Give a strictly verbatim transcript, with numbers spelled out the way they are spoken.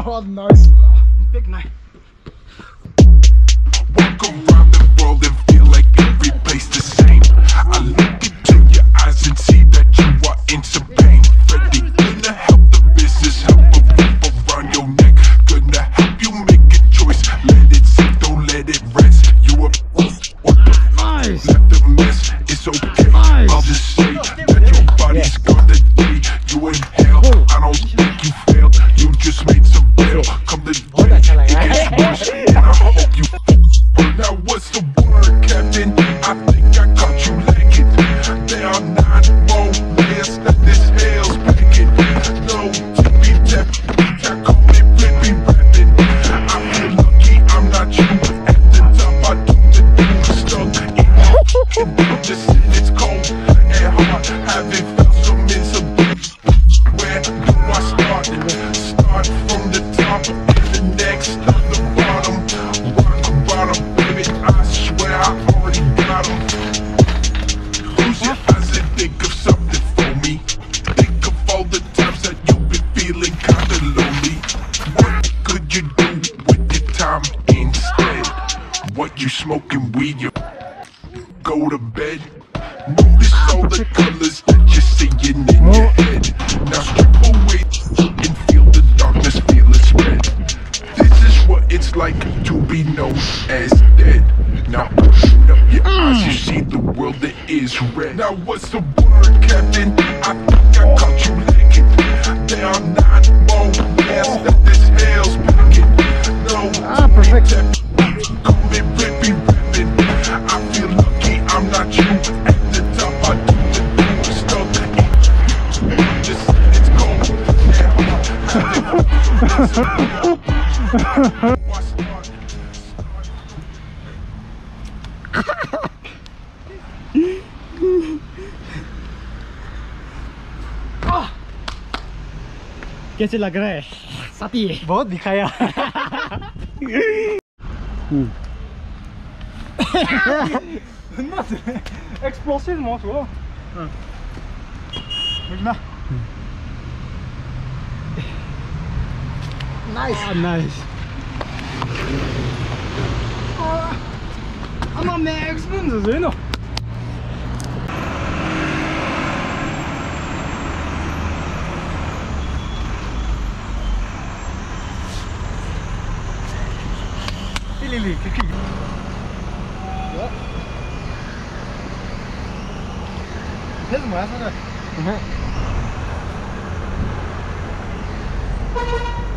Oh, nice. Big knife. Walk around the world and feel like every place the same. I look into your eyes and see that you are in some pain. Freddie, gonna help the business, help a rope around your neck. Gonna help you make a choice. Let it sink, don't let it rest. You are what the Nice. left a mess. It's okay. Nice. I'll just say that your body's gonna day. You in hell. I don't think you failed. You just made some bail. Come the day it gets worse, and I hope you. Now what's the word, Captain? I think I caught you legged. There are nine more layers that this hell's packing. No tippy tap, I call it flippy rapping. I feel lucky I'm not you. At the top I do the do stuck in just it's cold and hard. Haven't felt some in some days. Where do I start? Start from the top and the next of the bottom. Rock bottom. I swear I already got them. Close your eyes and think of something for me. Think of all the times that you've been feeling kinda lonely. What could you do with your time instead? What, you smoking weed, you go to bed? Notice all the colors that you're seeing in your head. Now strip away and feel the darkness, feel it spread. This is what it's like to be known as dead. Now open up your eyes, you see the world that is red. Now what's the word, Captain? I think I caught you legged. There are nine more layers that this hell's packing. No, Ah, perfect. call me rippy rapping. I feel lucky I'm not you. At the top I do the do stuff. Just it's cold and hard. कैसे लग रहा है साथी? बहुत दिखाया. Explosivement, tu vois. Nice. Ah, nice. I'm a max man, no. Lili, kiki. Ja. Heel mooi, hè?